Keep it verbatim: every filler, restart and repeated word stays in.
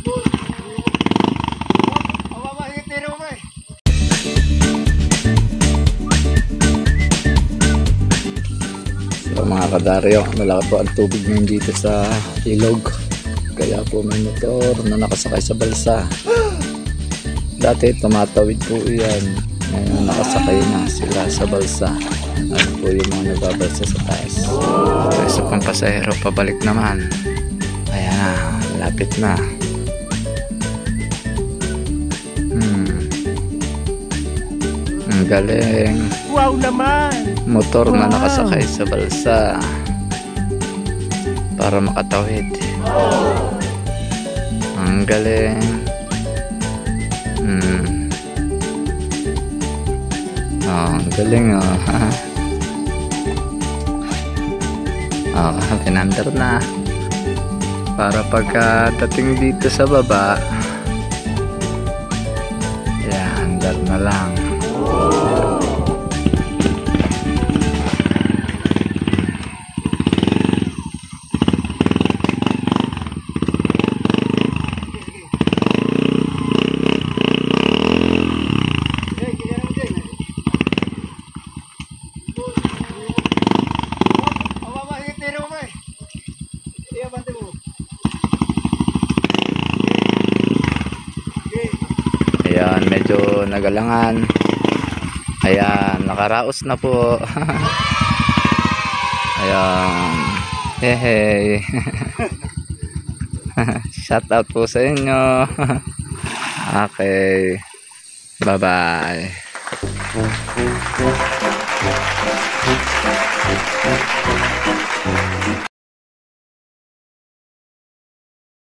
So mga kadaryo, malaki po ang tubig ngayon dito sa ilog. Kaya po may motor na nakasakay sa balsa. Dati tumatawid po yan. Ngayon nakasakay na sila sa balsa. Ano po yung mga nagbabalsa sa taas. So isa pang pasahero pabalik naman. Ayan na, lapit na. Hmm. Ang galing. Wow naman! Motor Wow. na nakasakay sa balsa para makatawid. Ang galing. Hmm. Oh, ang galing oh. Oh, pinandar na. Para pagkadating dito sa baba, yan, andar na lang. Ayan, medyo nagalangan. Ayan, nakaraos na po. Ayan. Hey, hey. Shout out po sa inyo. Okay. Bye-bye.